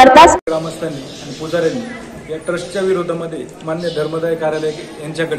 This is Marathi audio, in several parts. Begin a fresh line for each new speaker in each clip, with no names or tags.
करताच
ग्रामस्थांनी आणि पुजाऱ्यांनी या ट्रस्टच्या विरोधामध्ये मान्य धर्मदाय कार्यालय यांच्याकडे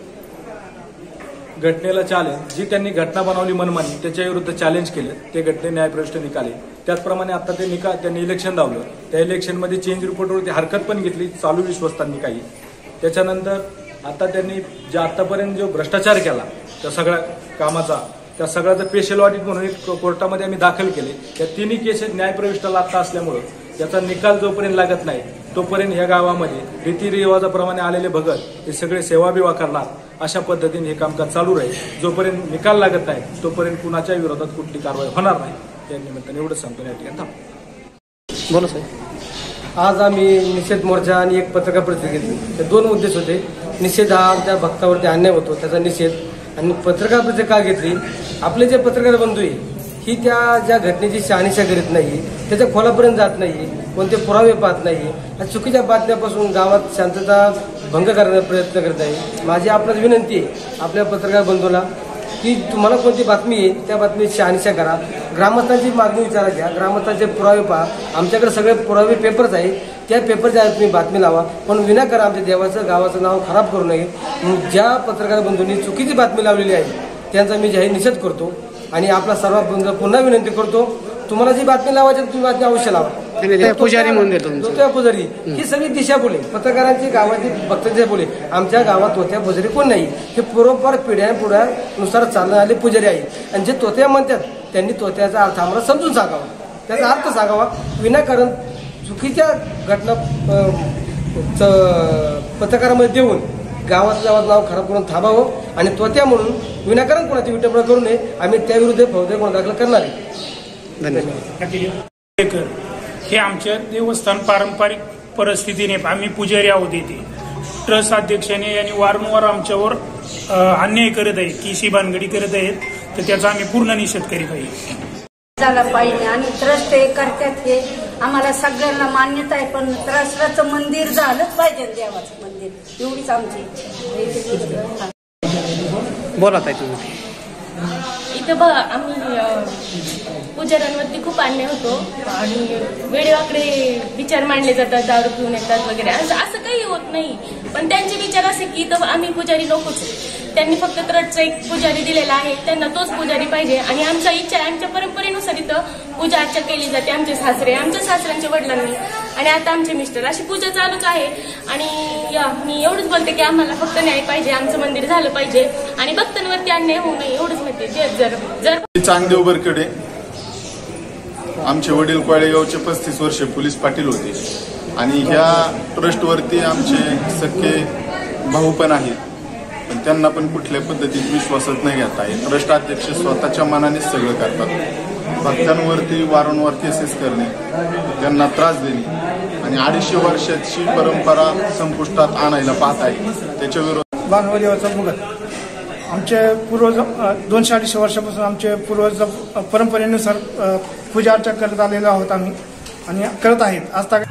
घटनेला चॅलेंज जी त्यांनी घटना बनवली मनमानी त्याच्या विरुद्ध चॅलेंज केलं ते घटने न्यायप्रविष्ट निकाले। त्याचप्रमाणे आता ते त्यांनी इलेक्शन लावलं त्या इलेक्शनमध्ये चेंज रिपोर्टवरती हरकत पण घेतली चालू विश्वस्तांनी काही। त्याच्यानंतर आता त्यांनी जे आतापर्यंत जो भ्रष्टाचार केला त्या सगळ्या कामाचा त्या सगळ्याचं स्पेशल ऑडिट म्हणून एक कोर्टामध्ये आम्ही दाखल केले। त्या तिन्ही केसेस न्यायप्रविष्टाला आता असल्यामुळे त्याचा निकाल जोपर्यंत लागत नाही तोपर्यंत या गावामध्ये रीतिरिवाजाप्रमाणे आलेले भगत हे सगळे सेवाबिवा करणार अशा पद्धतीने हे कामकाज चालू राहील। जोपर्यंत निकाल लागत नाही तोपर्यंत कुणाच्या विरोधात कुठली कारवाई होणार नाही। त्या निमित्ताने एवढंच सांगतो या ठिकाणी थांबतो।
बोला साहेब। आज आम्ही निषेध मोर्चा आणि एक पत्रकार परिषद घेतली। ते दोन उद्देश होते। निषेध हा आमच्या भक्तावरती अन्याय होतो त्याचा निषेध आणि पत्रकार परिषद का घेतली आपले जे पत्रकार बंधू आहे ही त्या ज्या घटनेची शहानिशा करीत नाही त्याच्या खोलापर्यंत जात नाही कोणते पुरावे पाहत नाही चुकीच्या बातम्यापासून गावात शांतता भंग करण्याचा प्रयत्न करत आहे। माझी आपल्याला विनंती आहे आपल्या पत्रकार बंधूला की तुम्हाला कोणती बातमी आहे त्या बातमीची शहानिशा करा। ग्रामस्थांची मागणी विचारात घ्या ग्रामस्थांचे पुरावे पहा आमच्याकडे सगळे पुरावे पेपर्स आहे त्या पेपरच्या तुम्ही बातमी लावा पण विनाकारण आमच्या देवाचं गावाचं नाव खराब करू नये। ज्या पत्रकार बंधूंनी चुकीची बातमी लावलेली आहे त्यांचा मी जाहीर निषेध करतो आणि आपला सर्व बंधू पुन्हा विनंती करतो तुम्हाला जी बातमी लावायची तुम्ही बातमी अवश्य लावा। पुजारी म्हणून देतो
त्या पुजारी ही सगळी दिशाभूल आहे पत्रकारांची गावाची भक्तांची बोले आमच्या गावात तोत्या पुजारी कोण नाही हे पूर्वपार पिढ्यानुसार चालणं आले पुजारी आहे आणि जे तोत्या म्हणतात त्यांनी तोत्याचा अर्थ आम्हाला समजून सांगावा त्याचा अर्थ सांगावा विनाकारण चुकीच्या घटना पत्रकारामध्ये देऊन गावात नाव खराब करून थांबावं आणि तोत्या म्हणून विनाकारण कोणाची विटंबना करू नये आम्ही त्याविरुद्ध फौजदारी गुन्हा दाखल करणार आहे।
धन्यवाद। हे आमच्या देवस्थान पारंपरिक परिस्थितीने आम्ही पुजारी आहोत इथे ट्रस्ट अध्यक्षाने यांनी वारंवार आमच्यावर अन्याय करत आहेत की भानगडी करत आहेत तर त्याचा आम्ही पूर्ण निषेध करीत आहे
झाला पाहिजे आणि ट्रस्ट हे करतात हे आम्हाला सगळ्यांना मान्यता आहे पण ट्रस्टचं मंदिर झालंच पाहिजे देवाचं मंदिर एवढीच आमची इच्छा।
बोला ताई तुम्ही।
इथं बघा आम्ही पुजाऱ्यांवरती खूप अन्याय होतो आणि वेळेवाकडे विचार मांडले जातात दारू पिऊन येतात वगैरे असं काही होत नाही पण त्यांचे विचार असे की इथं आम्ही पुजारी नकोच त्यांनी फक्त ट्रस्टचा एक पुजारी दिलेला आहे त्यांना तोच पुजारी पाहिजे आणि आमच्या इच्छा आमच्या परंपरेनुसार इथं पूजा अर्चा केली जाते आमचे सासरे आमच्या सासऱ्यांच्या वडिलांनी आणि आता आमचे मिस्टर अशी पूजा चालूच आहे आणि मी एवढंच बोलते की आम्हाला फक्त न्याय पाहिजे आमचं मंदिर झालं पाहिजे आणि भक्तांवरती अन्याय होऊ नये एवढंच म्हणते। जर
चांगदेव बरकडे आमचे वडील कोळेगावचे 35 वर्षे पोलीस पाटील होते आणि ह्या ट्रस्टवरती आमचे सख्खे भाऊ पण आहेत पण त्यांना पण कुठल्या पद्धतीत विश्वासात नाही घेता येत। ट्रस्ट अध्यक्ष स्वतःच्या मनानेच सगळं करतात भक्तांवरती वारंवार केसेस करणे त्यांना त्रास देणे आणि 250 वर्षाची परंपरा संपुष्टात आणायला पाहत आहे त्याच्या विरोधात
बांधवदेवाचा मुघल आमचे पूर्वज 200-250 वर्षापासून आमचे पूर्वज परंपरेनुसार पूजा अर्चा करत आलेलो आहोत आम्ही आणि करत आहेत आज